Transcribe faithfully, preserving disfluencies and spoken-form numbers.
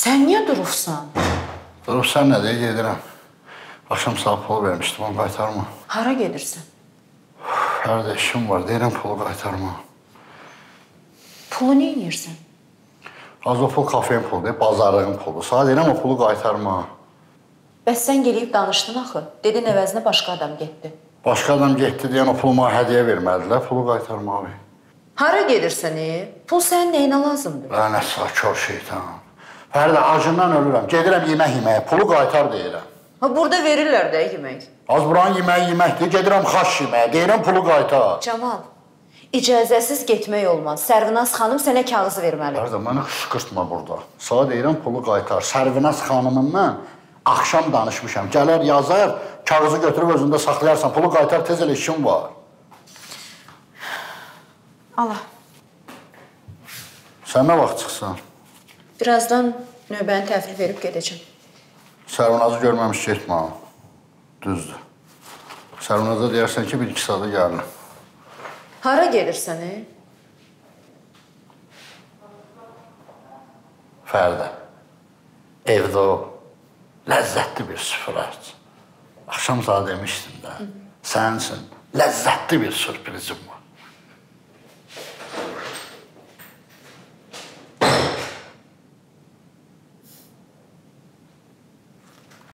Sən niyə durursan? Durursan nə deyə gedirəm. Axşam saat pul vermişdim, onu qaytarma. Hara gedirsən? Hərdə işim var, deyirəm pulu qaytarma. Pulu nə edirsən? Az o pul kafein puludur, bazarlığın pulu. Sana deyirəm o pulu qaytarma. Bəs sən gelib danışdın axı. Dedin əvəzinə başqa adam getdi. Başqa adam getdi deyən o pulu mənə hədiyyə vermədilər, pulu qaytarma abi. Hara gedirsən, e? Pul sənin nəyinə lazımdır? Lənət var, kör şeytan. Fərdə, acından ölürəm. Gedirəm yemək yeməyə, pulu qaytar deyirəm. Ha, burada verirlər də yemək. Az buranın yeməyi yeməkdir, gedirəm xaş yeməyə, deyirəm pulu qaytar. Camal, icazəsiz getmək olmaz. Sərvinaz xanım sənə kağızı verməli. Fərdə, mənə qışqırtma burada. Sana deyirəm pulu qaytar. Sərvinaz xanımından axşam danışmışam. Gələr, yazar, kağızı götürüb özündə saxlayarsan. Pulu qaytar, tez elə işim var. Allah. Sən nə vaxt çıxsan? Birazdan növbəni təhvil verib gedəcəm. Sərvinazı görməmiş getmə. Düzdür. Sərvinaza deyərsən ki, bir iki saata gəlir. Hara gedirsən, e? Fərdə, evdə o ləzzətli bir süfrət. Axşam sana demişdim də, sənin üçün ləzzətli bir sürprizim var.